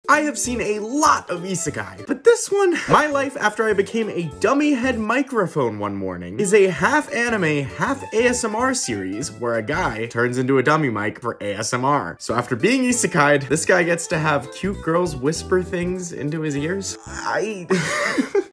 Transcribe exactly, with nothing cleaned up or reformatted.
I have seen a lot of isekai, but this one, My Life After I Became a Dummy Head Microphone One Morning, is a half anime, half A S M R series where a guy turns into a dummy mic for A S M R. So after being isekai'd, this guy gets to have cute girls whisper things into his ears. I...